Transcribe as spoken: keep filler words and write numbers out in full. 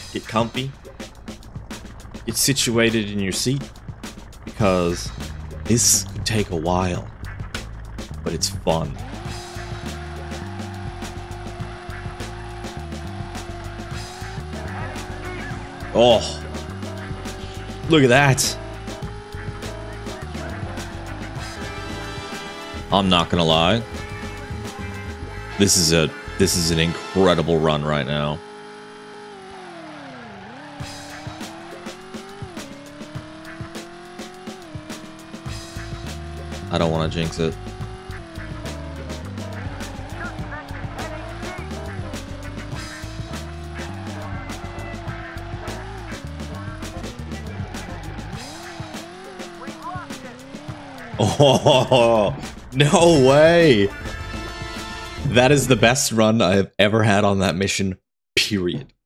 get comfy, get situated in your seat, because this could take a while, but it's fun. Oh, look at that. I'm not gonna lie. This is a this is an incredible run right now. I don't want to jinx it. Oh, no way. That is the best run I have ever had on that mission, period.